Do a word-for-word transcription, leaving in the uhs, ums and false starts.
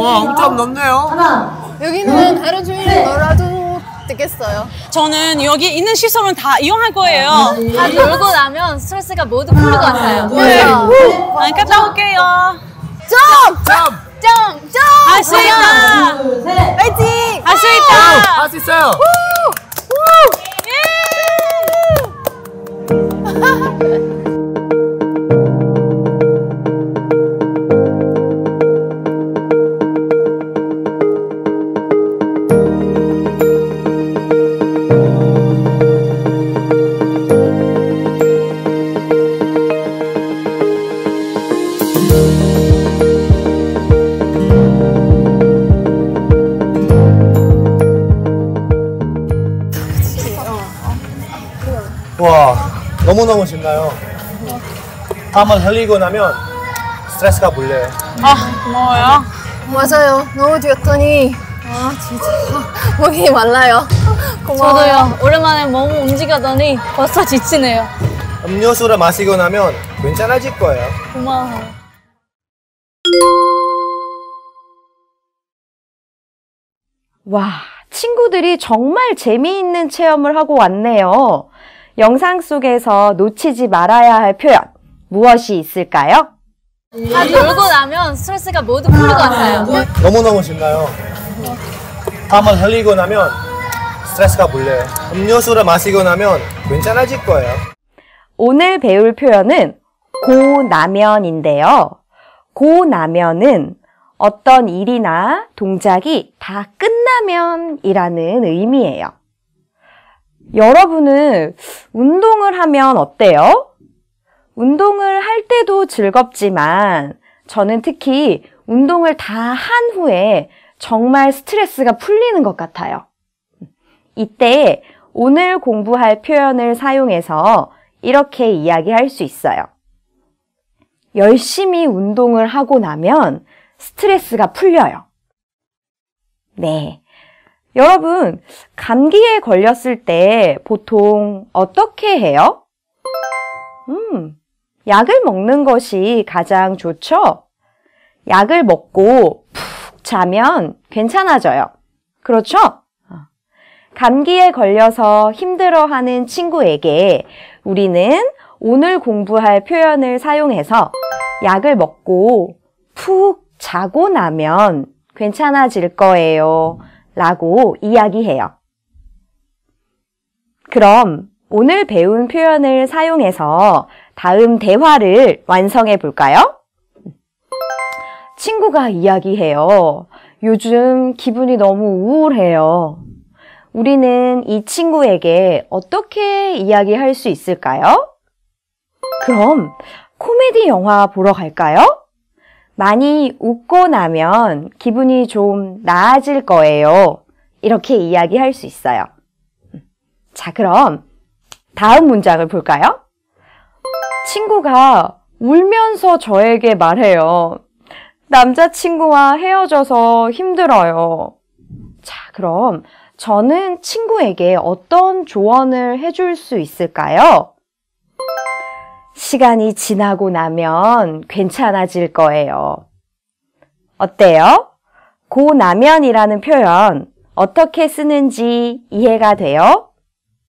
와, 엄청 넓네요. 여기는 하루 종일 놀아도 되겠어요. 저는 여기 있는 시설은 다 이용할 거예요. 다 놀고 나면 스트레스가 모두 풀릴 것 같아요. 네. 아, 갔다 올게요. 점! 점! 점! 점! 할 수 있다. 파이팅! 할 수 있다. 할 수 있어요. 와, 너무너무 신나요. 한번 흘리고 나면 스트레스가 풀려요. 아, 고마워요. 맞아요. 너무 뛰었더니 아 진짜 목이 말라요. 고마워요. 저도요. 오랜만에 몸 움직이더니 벌써 지치네요. 음료수를 마시고 나면 괜찮아질 거예요. 고마워요. 와, 친구들이 정말 재미있는 체험을 하고 왔네요. 영상 속에서 놓치지 말아야 할 표현, 무엇이 있을까요? 다 놀고 나면 스트레스가 모두 풀릴 것 같아요. 너무너무 신나요. 한번 흘리고 나면 스트레스가 풀려요. 음료수를 마시고 나면 괜찮아질 거예요. 오늘 배울 표현은 고나면인데요. 고나면은 어떤 일이나 동작이 다 끝나면이라는 의미예요. 여러분은 운동을 하면 어때요? 운동을 할 때도 즐겁지만 저는 특히 운동을 다 한 후에 정말 스트레스가 풀리는 것 같아요. 이때 오늘 공부할 표현을 사용해서 이렇게 이야기할 수 있어요. 열심히 운동을 하고 나면 스트레스가 풀려요. 네. 여러분, 감기에 걸렸을 때 보통 어떻게 해요? 음, 약을 먹는 것이 가장 좋죠? 약을 먹고 푹 자면 괜찮아져요. 그렇죠? 감기에 걸려서 힘들어하는 친구에게 우리는 오늘 공부할 표현을 사용해서 약을 먹고 푹 자고 나면 괜찮아질 거예요. 라고 이야기해요. 그럼 오늘 배운 표현을 사용해서 다음 대화를 완성해 볼까요? 친구가 이야기해요. 요즘 기분이 너무 우울해요. 우리는 이 친구에게 어떻게 이야기할 수 있을까요? 그럼 코미디 영화 보러 갈까요? 많이 웃고 나면 기분이 좀 나아질 거예요. 이렇게 이야기할 수 있어요. 자, 그럼 다음 문장을 볼까요? 친구가 울면서 저에게 말해요. 남자친구와 헤어져서 힘들어요. 자, 그럼 저는 친구에게 어떤 조언을 해줄 수 있을까요? 시간이 지나고 나면 괜찮아질 거예요. 어때요? 고나면이라는 표현 어떻게 쓰는지 이해가 돼요?